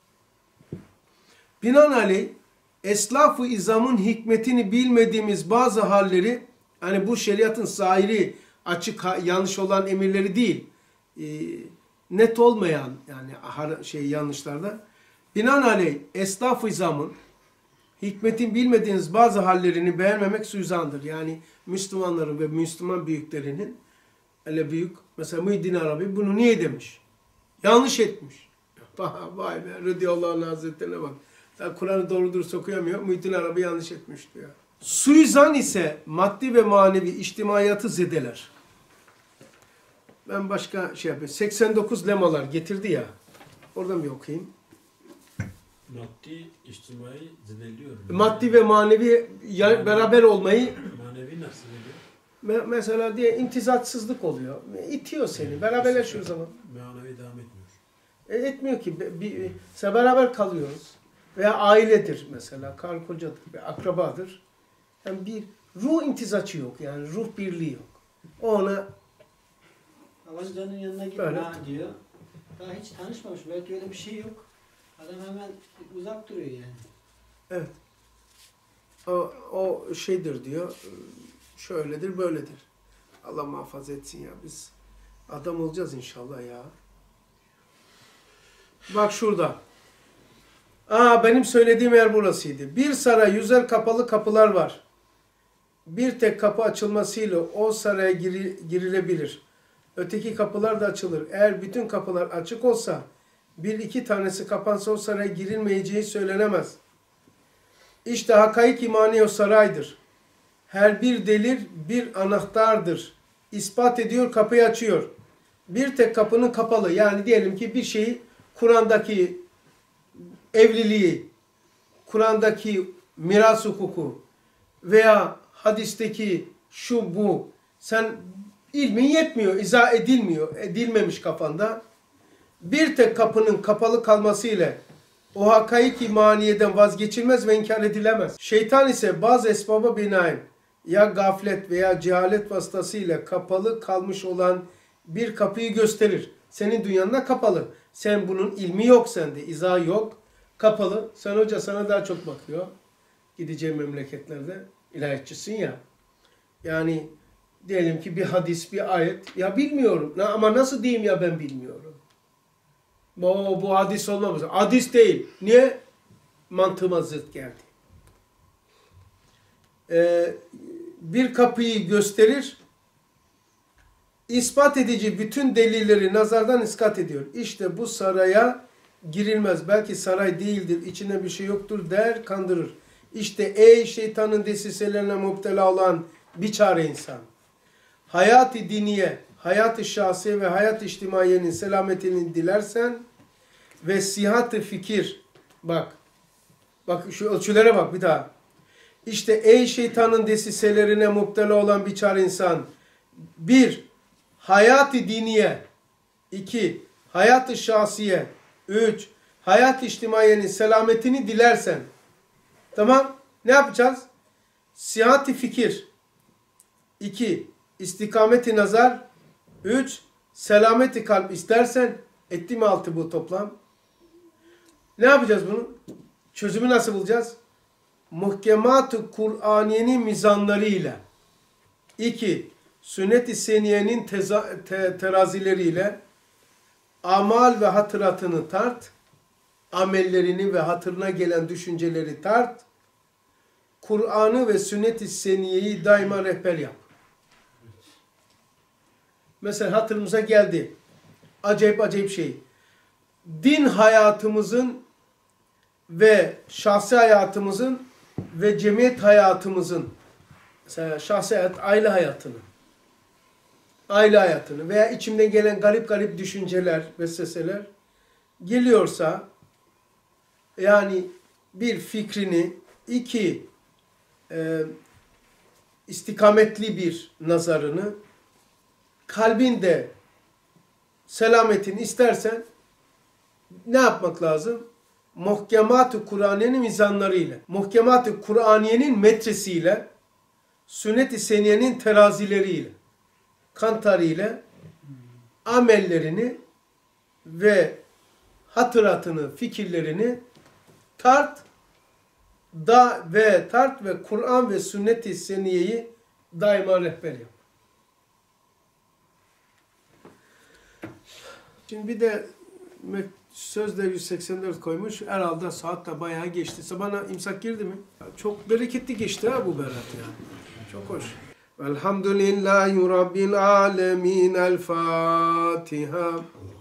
A: Binaenaleyh eslaf-ı izamın hikmetini bilmediğimiz bazı halleri, hani bu şeriatın zahiri, açık, yanlış olan emirleri değil, e, net olmayan yani şey yanlışlarda, binaenaleyh eslaf-ı izamın hikmetin bilmediğiniz bazı hallerini beğenmemek suizandır. Yani Müslümanların ve Müslüman büyüklerinin, hele büyük, mesela Muhyiddin Arabi bunu niye demiş? Yanlış etmiş. Vay be, radıyallahu anh hazretlerine bak. Kur'an'ı doğru dürüst okuyamıyor. Muhyiddin Arabi yanlış etmiş diyor. Suizan ise maddi ve manevi içtimaiyatı zedeler. Ben başka şey yapayım. seksen dokuz lemalar getirdi ya. Oradan bir okuyayım.
C: Maddi, içtimai zedeliyor.
A: Maddi ve manevi
C: Manevi.
A: beraber olmayı,
C: Manevi nasıl ediyor?
A: me mesela diye imtizatsızlık oluyor. İtiyor seni. Beraberleşiyor zaman.
C: Manevi devam etmiyor.
A: E, etmiyor ki. Bir, bir, mesela beraber kalıyoruz. Veya ailedir mesela. Karı kocadır. Bir akrabadır. Yani bir ruh imtizaçı yok. Yani ruh birliği yok. O ona
D: Avancı'nın yanına gitme
A: Öyle.
D: ha diyor. Daha hiç tanışmamış. Belki öyle bir şey yok. Adam hemen uzak duruyor yani.
A: evet. O, o şeydir diyor. Şöyledir, böyledir. Allah muhafaza etsin ya. Biz adam olacağız inşallah ya. Bak şurada. Aa, benim söylediğim yer burasıydı. Bir saray yüzer kapalı kapılar var. Bir tek kapı açılmasıyla o saraya giri, girilebilir. Öteki kapılar da açılır. Eğer bütün kapılar açık olsa, bir iki tanesi kapansa o saraya girilmeyeceği söylenemez. İşte hakaik imani o saraydır. Her bir delil bir anahtardır. İspat ediyor, kapıyı açıyor. Bir tek kapının kapalı. Yani diyelim ki bir şeyi, Kur'an'daki evliliği, Kur'an'daki miras hukuku veya hadisteki şu bu, sen ilmin yetmiyor, izah edilmiyor, edilmemiş kafanda. Bir tek kapının kapalı kalması ile o hakaik imaniyeden vazgeçilmez ve inkar edilemez. Şeytan ise bazı esbaba binaen ya gaflet veya cehalet vasıtasıyla kapalı kalmış olan bir kapıyı gösterir. Senin dünyanda kapalı. Sen bunun ilmi yok sende, izahı yok. Kapalı. Sen hoca sana daha çok bakıyor. Gideceğin memleketlerde ilahiyatçısın ya. Yani diyelim ki bir hadis, bir ayet. Ya bilmiyorum. Na- Ama nasıl diyeyim ya ben bilmiyorum. Bu, bu hadis olmamız. Hadis değil. Niye? Mantığıma zıt geldi. Ee, bir kapıyı gösterir. İspat edici bütün delilleri nazardan iskat ediyor. İşte bu saraya girilmez. Belki saray değildir, içinde bir şey yoktur der, kandırır. İşte ey şeytanın desiselerine müptela olan biçare insan. Hayat-ı diniye, hayat-ı şahsiye ve hayat-ı içtimaiyenin selametini dilersen ve sihat-ı fikir, bak, bak şu ölçülere bak bir daha. İşte ey şeytanın desiselerine müptela olan biçare insan. Bir, hayat-ı diniye. iki, hayat-ı şahsiye. üç, hayat-ı içtimaiyenin selametini dilersen. Tamam. Ne yapacağız? Sihat-ı fikir. iki, istikameti nazar. üç, selameti kalp istersen. Etti mi altı bu toplam? Ne yapacağız bunu? Çözümü nasıl bulacağız? Muhkemat-ı Kur'aniyenin mizanlarıyla. iki, sünnet-i seniyenin teza- te- terazileriyle amal ve hatıratını tart, amellerini ve hatırına gelen düşünceleri tart, Kur'an'ı ve sünnet-i seniyeyi daima rehber yap. Mesela hatırımıza geldi. Acayip acayip şey. Din hayatımızın ve şahsi hayatımızın ve cemiyet hayatımızın, mesela şahsi hayat, aile hayatını, aile hayatını veya içimden gelen garip garip düşünceler, vesveseler geliyorsa, yani bir fikrini, iki e, istikametli bir nazarını, kalbinde selametini istersen ne yapmak lazım? Muhkemat-ı Kur'aniyenin mizanlarıyla, Muhkemat-ı Kur'aniyenin metresiyle, sünnet-i seniyenin terazileriyle, kantarıyla amellerini ve hatıratını, fikirlerini tart da ve tart ve Kur'an ve sünnet-i seniyeyi daima rehber yap. Şimdi bir de sözde yüz seksen dört koymuş. Herhalde saat de bayağı geçti. Sabahına imsak girdi mi? Çok bereketli geçti ha bu berat ya. Çok hoş. Velhamdülillahi Rabbil alemin. El Fatiha.